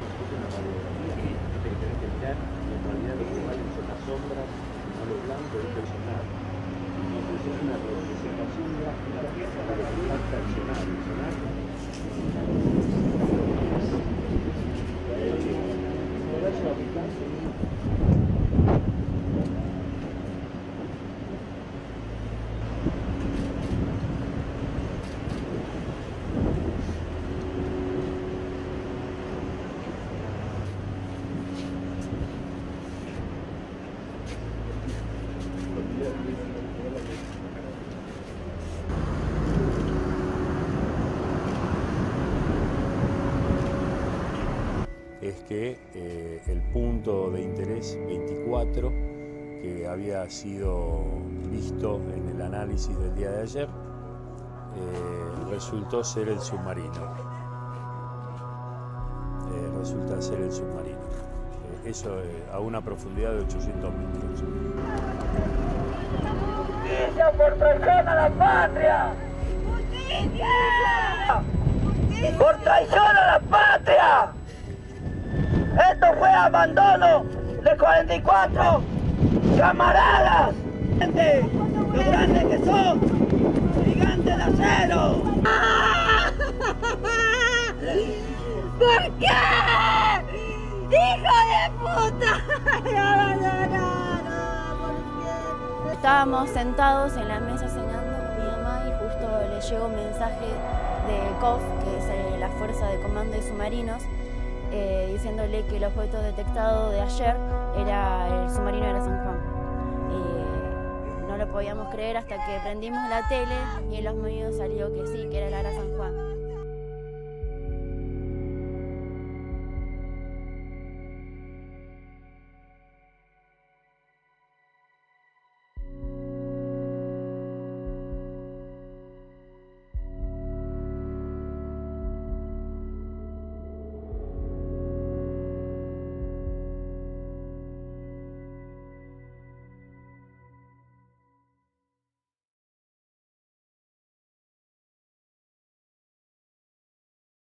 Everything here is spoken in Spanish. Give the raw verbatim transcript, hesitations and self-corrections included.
una radiografía y te tenés que mirar, y en realidad lo que valen son las sombras, no lo blanco y el sonar. Entonces es una representación gráfica para lo que falta el sonar. El sonar es una aplicación. Es que eh, el punto de interés veinticuatro, que había sido visto en el análisis del día de ayer, eh, resultó ser el submarino. Eh, resulta ser el submarino. Eh, eso eh, a una profundidad de ochocientos metros. ¡Justicia por traición a la patria! ¡Justicia! ¡Por traición a la patria! Esto fue abandono de cuarenta y cuatro camaradas. Gente, los grandes que son, gigantes de acero. ¿Por qué? ¡Hijo de puta! ¡Me abandonaron! ¿Por qué? Estábamos sentados en la mesa cenando con mi mamá y justo le llegó un mensaje de C O F, que es eh, la Fuerza de Comando de Submarinos, eh, diciéndole que el objeto detectado de ayer era el submarino de la San Juan. Eh, no lo podíamos creer hasta que prendimos la tele y en los medios salió que sí, que era el Ara San Juan.